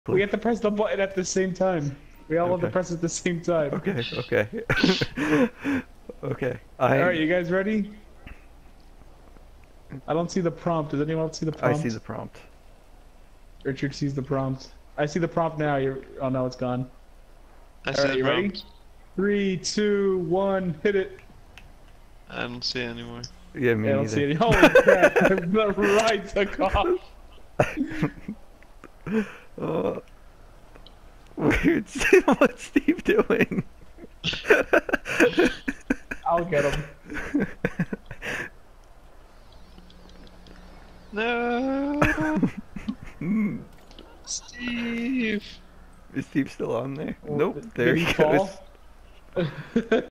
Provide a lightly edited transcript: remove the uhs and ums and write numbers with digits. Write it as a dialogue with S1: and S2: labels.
S1: We have to press the button at the same time. We all have to press at the same time.
S2: Okay, okay. Okay.
S1: Alright, you guys ready? I don't see the prompt. Does anyone else see the prompt?
S2: I see the prompt.
S1: Richard sees the prompt. I see the prompt now. Oh no, it's gone.
S3: I see
S1: Alright,
S3: the
S1: you ready?
S3: prompt.
S1: 3, 2, 1, hit it.
S3: I don't see it anymore.
S2: Yeah, me
S1: I don't
S2: neither.
S1: see any. Holy crap! The right took off.
S2: Weird. What's Steve doing?
S1: I'll get him.
S3: No, Steve.
S2: Is Steve still on there?
S1: Oh,
S2: Nope.
S1: did
S2: There
S1: he
S2: he goes.
S1: fall?